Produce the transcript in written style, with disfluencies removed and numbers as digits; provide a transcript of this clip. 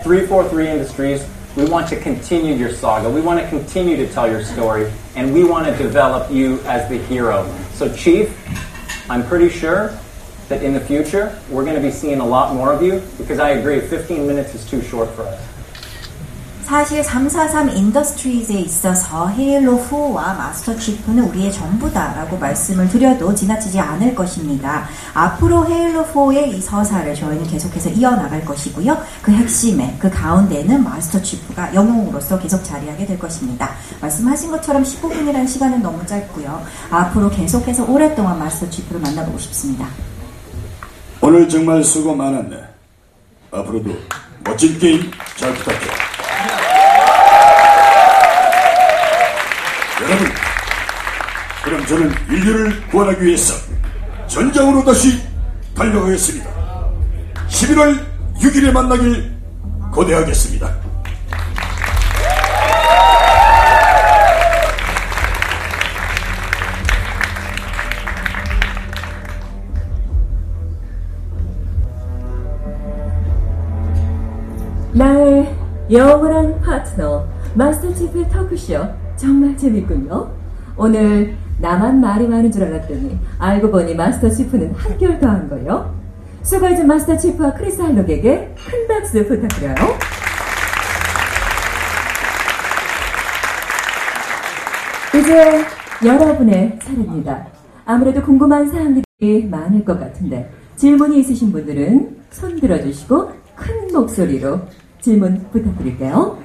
343 Industries, we want to continue your saga. We want to continue to tell your story, and we want to develop you as the hero. So, Chief, I'm pretty sure that in the future, we're going to be seeing a lot more of you, because I agree, 15 minutes is too short for us. 사실 343 인더스트리즈에 있어서 헤일로4와 마스터 치프는 우리의 전부다라고 말씀을 드려도 지나치지 않을 것입니다. 앞으로 헤일로4의 이 서사를 저희는 계속해서 이어나갈 것이고요. 그 핵심에, 그 가운데에는 마스터 치프가 영웅으로서 계속 자리하게 될 것입니다. 말씀하신 것처럼 15분이라는 시간은 너무 짧고요. 앞으로 계속해서 오랫동안 마스터 치프를 만나보고 싶습니다. 오늘 정말 수고 많았네. 앞으로도 멋진 게임 잘 부탁해. 여러분, 그럼 저는 인류를 구원하기 위해서 전장으로 다시 달려가겠습니다. 11월 6일에 만나길 고대하겠습니다. 나의 영원한 파트너 마스터 치프의 토크쇼 정말 재밌군요. 오늘 나만 말이 많은 줄 알았더니 알고 보니 마스터 치프는 한결 더한 거요. 수고해준 마스터 치프와 크리스 할록에게 큰 박수 부탁드려요. 이제 여러분의 차례입니다. 아무래도 궁금한 사항들이 많을 것 같은데 질문이 있으신 분들은 손 들어주시고 큰 목소리로 질문 부탁드릴게요.